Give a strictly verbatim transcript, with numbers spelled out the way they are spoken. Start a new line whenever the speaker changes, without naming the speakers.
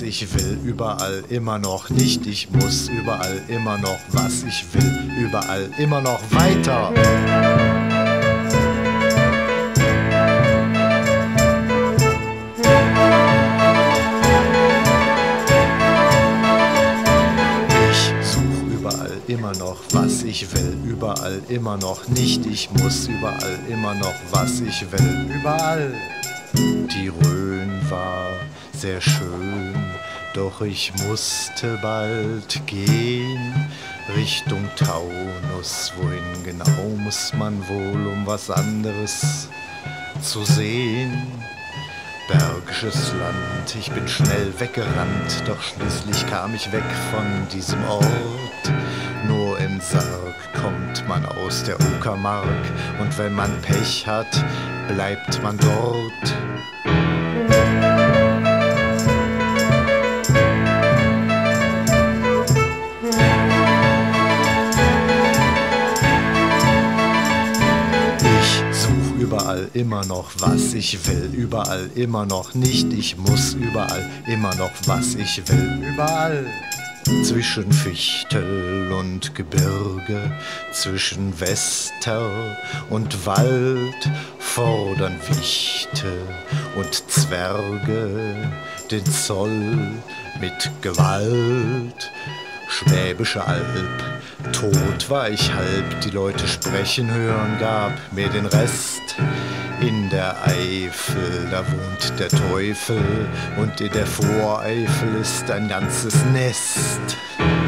ich will, überall immer noch nicht. Ich muss überall immer noch, was ich will, überall immer noch weiter. Immer noch, was ich will, überall immer noch nicht. Ich muss überall immer noch, was ich will, überall. Die Rhön war sehr schön, doch ich musste bald gehen. Richtung Taunus, wohin genau muss man wohl, um was anderes zu sehen? Bergisches Land, ich bin schnell weggerannt, doch schließlich kam ich weg von diesem Ort. Nur im Sarg kommt man aus der Uckermark, und wenn man Pech hat, bleibt man dort. Überall immer noch, was ich will, überall immer noch nicht. Ich muss überall immer noch, was ich will, überall. Zwischen Fichtel und Gebirge, zwischen Wester und Wald fordern Wichte und Zwerge den Zoll mit Gewalt. Schwäbische Alb, tot war ich halb, die Leute sprechen hören, gab mir den Rest. In der Eifel, da wohnt der Teufel, und in der Voreifel ist ein ganzes Nest.